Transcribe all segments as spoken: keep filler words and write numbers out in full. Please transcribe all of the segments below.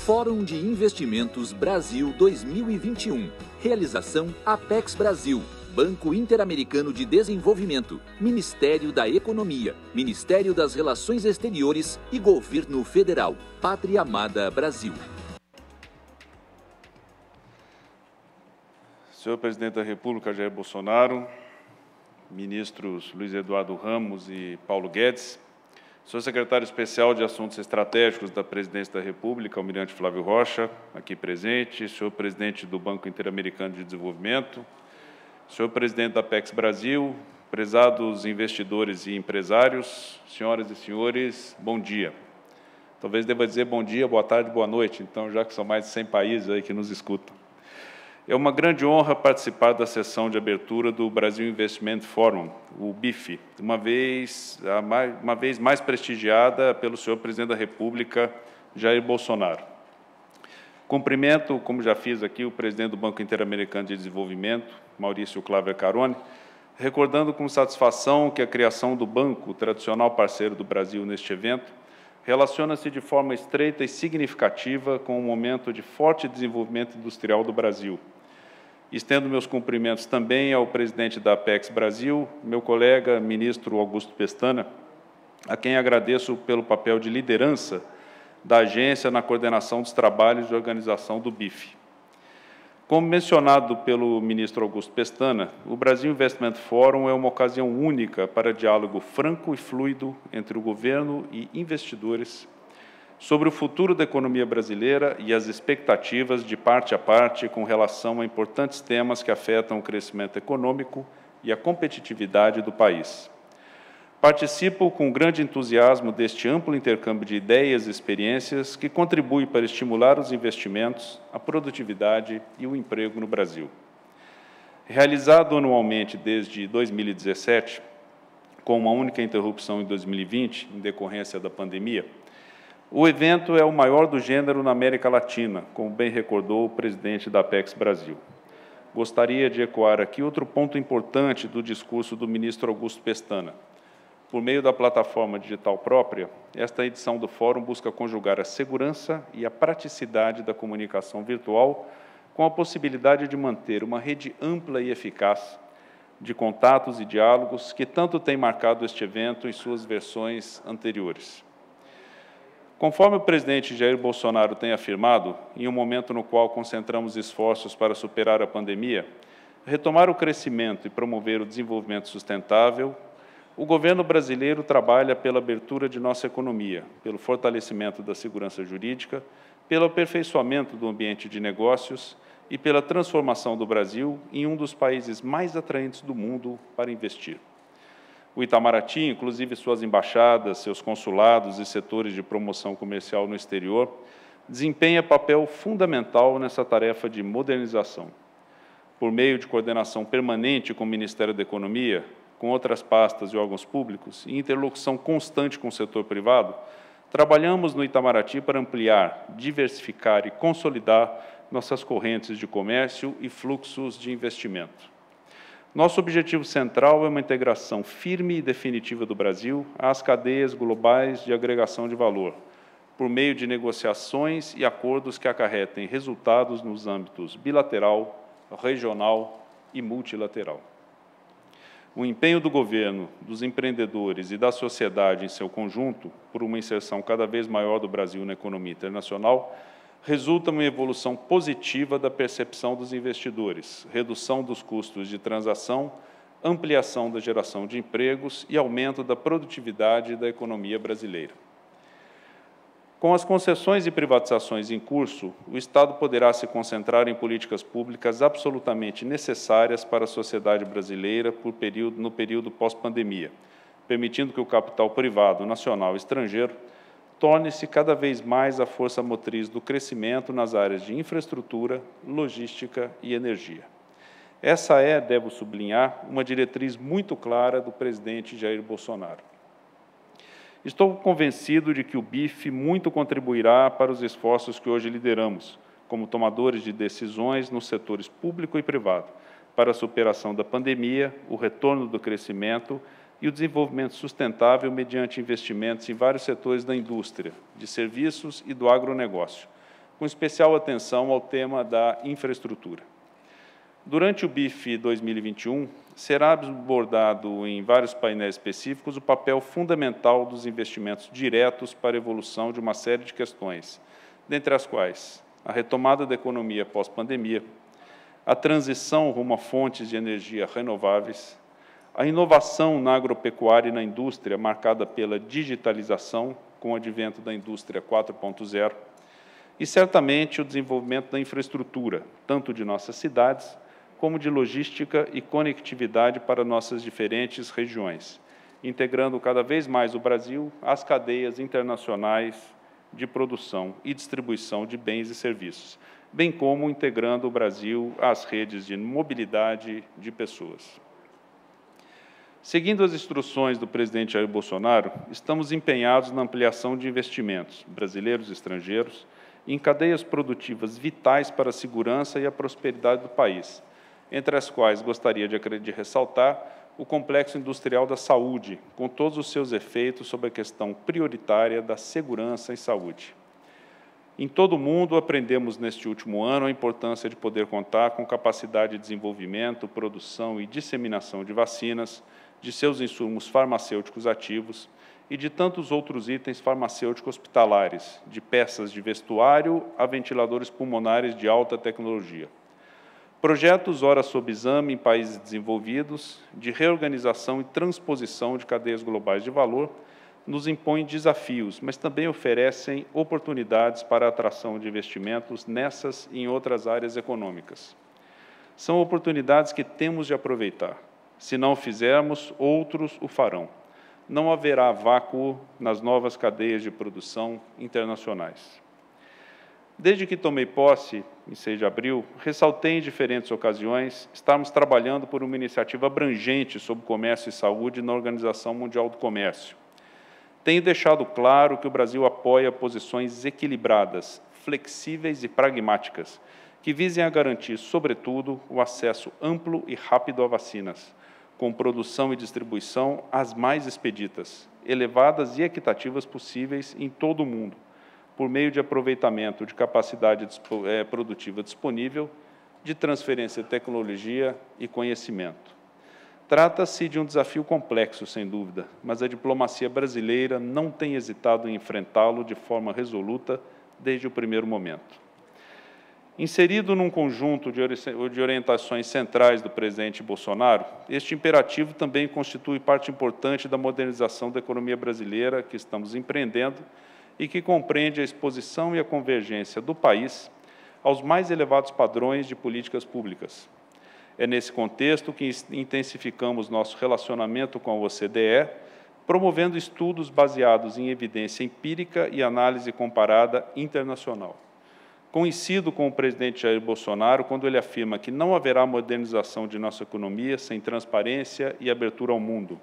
Fórum de Investimentos Brasil dois mil e vinte e um. Realização Apex Brasil, Banco Interamericano de Desenvolvimento, Ministério da Economia, Ministério das Relações Exteriores e Governo Federal. Pátria Amada Brasil. Senhor Presidente da República, Jair Bolsonaro, ministros Luiz Eduardo Ramos e Paulo Guedes, senhor secretário especial de Assuntos Estratégicos da Presidência da República, almirante Flávio Rocha, aqui presente, senhor presidente do Banco Interamericano de Desenvolvimento, senhor presidente da Apex Brasil, prezados investidores e empresários, senhoras e senhores, bom dia. Talvez deva dizer bom dia, boa tarde, boa noite, então, já que são mais de cem países aí que nos escutam. É uma grande honra participar da sessão de abertura do Brasil Investment Forum, o B I F, uma vez, uma vez mais prestigiada pelo senhor Presidente da República, Jair Bolsonaro. Cumprimento, como já fiz aqui, o Presidente do Banco Interamericano de Desenvolvimento, Maurício Claver Carone, recordando com satisfação que a criação do banco, tradicional parceiro do Brasil neste evento, relaciona-se de forma estreita e significativa com o momento de forte desenvolvimento industrial do Brasil. Estendo meus cumprimentos também ao presidente da Apex Brasil, meu colega, ministro Augusto Pestana, a quem agradeço pelo papel de liderança da agência na coordenação dos trabalhos de organização do B I F. Como mencionado pelo ministro Augusto Pestana, o Brasil Investment Forum é uma ocasião única para diálogo franco e fluido entre o governo e investidores sobre o futuro da economia brasileira e as expectativas de parte a parte com relação a importantes temas que afetam o crescimento econômico e a competitividade do país. Participo com grande entusiasmo deste amplo intercâmbio de ideias e experiências que contribui para estimular os investimentos, a produtividade e o emprego no Brasil. Realizado anualmente desde dois mil e dezessete, com uma única interrupção em dois mil e vinte, em decorrência da pandemia, o evento é o maior do gênero na América Latina, como bem recordou o presidente da Apex Brasil. Gostaria de ecoar aqui outro ponto importante do discurso do ministro Augusto Pestana. Por meio da plataforma digital própria, esta edição do Fórum busca conjugar a segurança e a praticidade da comunicação virtual com a possibilidade de manter uma rede ampla e eficaz de contatos e diálogos que tanto tem marcado este evento em suas versões anteriores. Conforme o presidente Jair Bolsonaro tem afirmado, em um momento no qual concentramos esforços para superar a pandemia, retomar o crescimento e promover o desenvolvimento sustentável, o governo brasileiro trabalha pela abertura de nossa economia, pelo fortalecimento da segurança jurídica, pelo aperfeiçoamento do ambiente de negócios e pela transformação do Brasil em um dos países mais atraentes do mundo para investir. O Itamaraty, inclusive suas embaixadas, seus consulados e setores de promoção comercial no exterior, desempenha papel fundamental nessa tarefa de modernização. Por meio de coordenação permanente com o Ministério da Economia, com outras pastas e órgãos públicos e interlocução constante com o setor privado, trabalhamos no Itamaraty para ampliar, diversificar e consolidar nossas correntes de comércio e fluxos de investimento. Nosso objetivo central é uma integração firme e definitiva do Brasil às cadeias globais de agregação de valor, por meio de negociações e acordos que acarretem resultados nos âmbitos bilateral, regional e multilateral. O empenho do governo, dos empreendedores e da sociedade em seu conjunto por uma inserção cada vez maior do Brasil na economia internacional resulta em uma evolução positiva da percepção dos investidores, redução dos custos de transação, ampliação da geração de empregos e aumento da produtividade da economia brasileira. Com as concessões e privatizações em curso, o Estado poderá se concentrar em políticas públicas absolutamente necessárias para a sociedade brasileira por período, no período pós-pandemia, permitindo que o capital privado, nacional e estrangeiro torne-se cada vez mais a força motriz do crescimento nas áreas de infraestrutura, logística e energia. Essa é, devo sublinhar, uma diretriz muito clara do presidente Jair Bolsonaro. Estou convencido de que o B I F muito contribuirá para os esforços que hoje lideramos, como tomadores de decisões nos setores público e privado, para a superação da pandemia, o retorno do crescimento e o desenvolvimento sustentável mediante investimentos em vários setores da indústria, de serviços e do agronegócio, com especial atenção ao tema da infraestrutura. Durante o B I F dois mil e vinte e um, será abordado em vários painéis específicos o papel fundamental dos investimentos diretos para a evolução de uma série de questões, dentre as quais a retomada da economia pós-pandemia, a transição rumo a fontes de energia renováveis, a inovação na agropecuária e na indústria, marcada pela digitalização, com o advento da indústria quatro ponto zero, e, certamente, o desenvolvimento da infraestrutura, tanto de nossas cidades, como de logística e conectividade para nossas diferentes regiões, integrando cada vez mais o Brasil às cadeias internacionais de produção e distribuição de bens e serviços, bem como integrando o Brasil às redes de mobilidade de pessoas. Seguindo as instruções do presidente Jair Bolsonaro, estamos empenhados na ampliação de investimentos, brasileiros e estrangeiros, em cadeias produtivas vitais para a segurança e a prosperidade do país, entre as quais gostaria de, de ressaltar o complexo industrial da saúde, com todos os seus efeitos sobre a questão prioritária da segurança e saúde. Em todo o mundo, aprendemos neste último ano a importância de poder contar com capacidade de desenvolvimento, produção e disseminação de vacinas, de seus insumos farmacêuticos ativos e de tantos outros itens farmacêuticos hospitalares, de peças de vestuário a ventiladores pulmonares de alta tecnologia. Projetos ora sob exame em países desenvolvidos, de reorganização e transposição de cadeias globais de valor, nos impõem desafios, mas também oferecem oportunidades para a atração de investimentos nessas e em outras áreas econômicas. São oportunidades que temos de aproveitar. Se não o fizermos, outros o farão. Não haverá vácuo nas novas cadeias de produção internacionais. Desde que tomei posse, em seis de abril, ressaltei em diferentes ocasiões estarmos trabalhando por uma iniciativa abrangente sobre comércio e saúde na Organização Mundial do Comércio. Tenho deixado claro que o Brasil apoia posições equilibradas, flexíveis e pragmáticas, que visem a garantir, sobretudo, o acesso amplo e rápido a vacinas, com produção e distribuição as mais expeditas, elevadas e equitativas possíveis em todo o mundo, por meio de aproveitamento de capacidade produtiva disponível, de transferência de tecnologia e conhecimento. Trata-se de um desafio complexo, sem dúvida, mas a diplomacia brasileira não tem hesitado em enfrentá-lo de forma resoluta desde o primeiro momento. Inserido num conjunto de orientações centrais do presidente Bolsonaro, este imperativo também constitui parte importante da modernização da economia brasileira que estamos empreendendo e que compreende a exposição e a convergência do país aos mais elevados padrões de políticas públicas. É nesse contexto que intensificamos nosso relacionamento com a O C D E, promovendo estudos baseados em evidência empírica e análise comparada internacional. Coincido com o presidente Jair Bolsonaro quando ele afirma que não haverá modernização de nossa economia sem transparência e abertura ao mundo.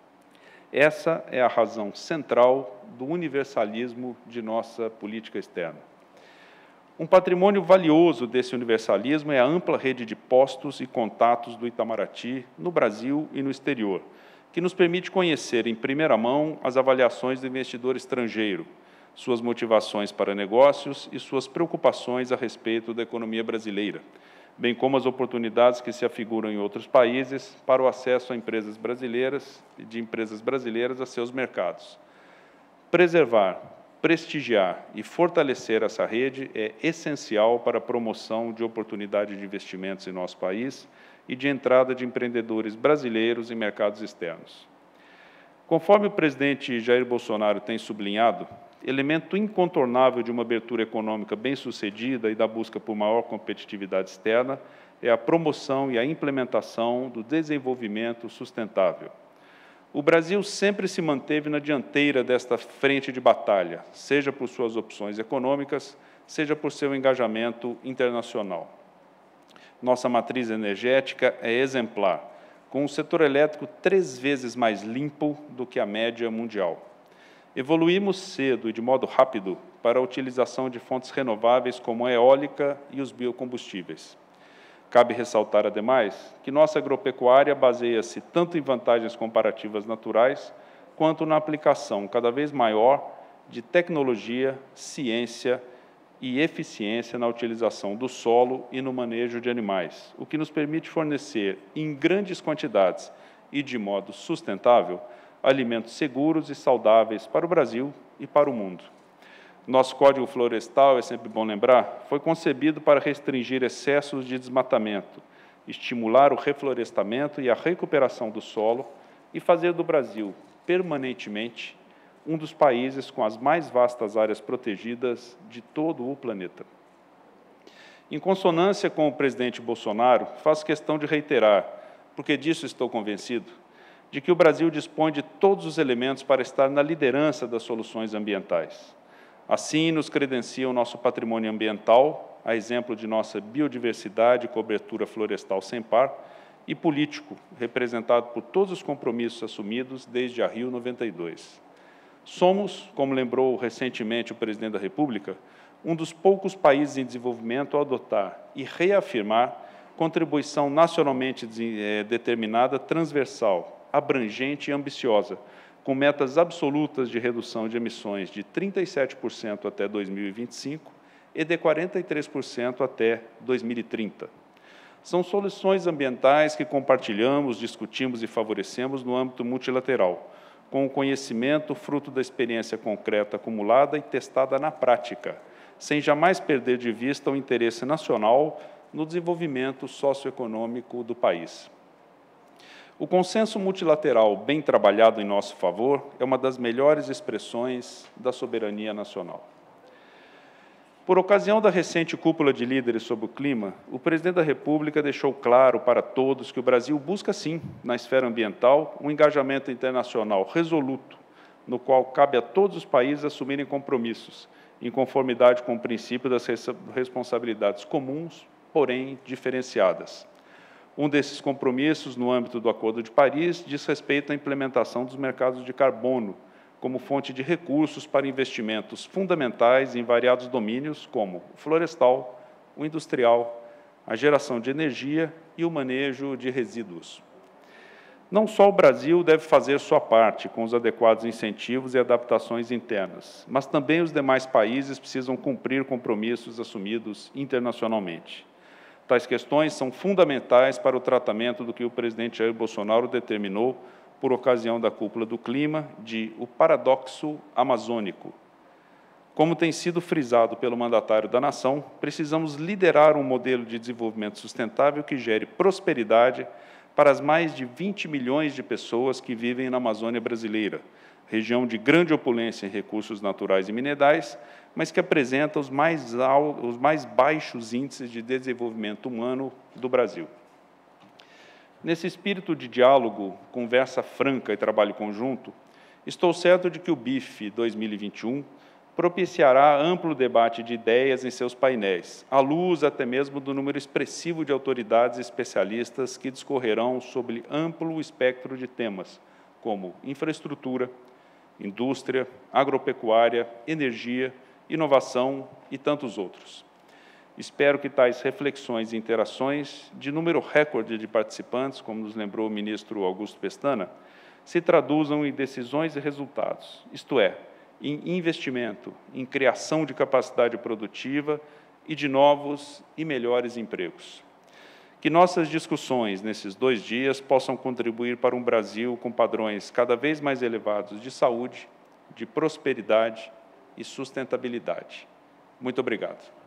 Essa é a razão central do universalismo de nossa política externa. Um patrimônio valioso desse universalismo é a ampla rede de postos e contatos do Itamaraty no Brasil e no exterior, que nos permite conhecer em primeira mão as avaliações do investidor estrangeiro, suas motivações para negócios e suas preocupações a respeito da economia brasileira, bem como as oportunidades que se afiguram em outros países para o acesso a empresas brasileiras e de empresas brasileiras a seus mercados. Preservar, prestigiar e fortalecer essa rede é essencial para a promoção de oportunidades de investimentos em nosso país e de entrada de empreendedores brasileiros em mercados externos. Conforme o presidente Jair Bolsonaro tem sublinhado, elemento incontornável de uma abertura econômica bem-sucedida e da busca por maior competitividade externa é a promoção e a implementação do desenvolvimento sustentável. O Brasil sempre se manteve na dianteira desta frente de batalha, seja por suas opções econômicas, seja por seu engajamento internacional. Nossa matriz energética é exemplar, com um setor elétrico três vezes mais limpo do que a média mundial. Evoluímos cedo e de modo rápido para a utilização de fontes renováveis como a eólica e os biocombustíveis. Cabe ressaltar, ademais, que nossa agropecuária baseia-se tanto em vantagens comparativas naturais, quanto na aplicação cada vez maior de tecnologia, ciência e eficiência na utilização do solo e no manejo de animais, o que nos permite fornecer, em grandes quantidades e de modo sustentável, alimentos seguros e saudáveis para o Brasil e para o mundo. Nosso Código Florestal, é sempre bom lembrar, foi concebido para restringir excessos de desmatamento, estimular o reflorestamento e a recuperação do solo e fazer do Brasil, permanentemente, um dos países com as mais vastas áreas protegidas de todo o planeta. Em consonância com o presidente Bolsonaro, faço questão de reiterar, porque disso estou convencido, de que o Brasil dispõe de todos os elementos para estar na liderança das soluções ambientais. Assim, nos credencia o nosso patrimônio ambiental, a exemplo de nossa biodiversidade e cobertura florestal sem par, e político, representado por todos os compromissos assumidos desde a Rio noventa e dois. Somos, como lembrou recentemente o presidente da República, um dos poucos países em desenvolvimento a adotar e reafirmar contribuição nacionalmente determinada, transversal, abrangente e ambiciosa, com metas absolutas de redução de emissões de trinta e sete por cento até dois mil e vinte e cinco e de quarenta e três por cento até dois mil e trinta. São soluções ambientais que compartilhamos, discutimos e favorecemos no âmbito multilateral, com o conhecimento fruto da experiência concreta acumulada e testada na prática, sem jamais perder de vista o interesse nacional no desenvolvimento socioeconômico do país. O consenso multilateral bem trabalhado em nosso favor é uma das melhores expressões da soberania nacional. Por ocasião da recente cúpula de líderes sobre o clima, o presidente da República deixou claro para todos que o Brasil busca, sim, na esfera ambiental, um engajamento internacional resoluto, no qual cabe a todos os países assumirem compromissos, em conformidade com o princípio das responsabilidades comuns, porém diferenciadas. Um desses compromissos, no âmbito do Acordo de Paris, diz respeito à implementação dos mercados de carbono, como fonte de recursos para investimentos fundamentais em variados domínios, como o florestal, o industrial, a geração de energia e o manejo de resíduos. Não só o Brasil deve fazer sua parte com os adequados incentivos e adaptações internas, mas também os demais países precisam cumprir compromissos assumidos internacionalmente. Tais questões são fundamentais para o tratamento do que o presidente Jair Bolsonaro determinou por ocasião da cúpula do clima, de o paradoxo amazônico. Como tem sido frisado pelo mandatário da nação, precisamos liderar um modelo de desenvolvimento sustentável que gere prosperidade para as mais de vinte milhões de pessoas que vivem na Amazônia brasileira, região de grande opulência em recursos naturais e minerais, mas que apresenta os mais, altos, os mais baixos índices de desenvolvimento humano do Brasil. Nesse espírito de diálogo, conversa franca e trabalho conjunto, estou certo de que o B I F dois mil e vinte e um propiciará amplo debate de ideias em seus painéis, à luz até mesmo do número expressivo de autoridades e especialistas que discorrerão sobre amplo espectro de temas, como infraestrutura, indústria, agropecuária, energia, inovação e tantos outros. Espero que tais reflexões e interações, de número recorde de participantes, como nos lembrou o ministro Augusto Pestana, se traduzam em decisões e resultados, isto é, em investimento, em criação de capacidade produtiva e de novos e melhores empregos. Que nossas discussões nesses dois dias possam contribuir para um Brasil com padrões cada vez mais elevados de saúde, de prosperidade e sustentabilidade. Muito obrigado.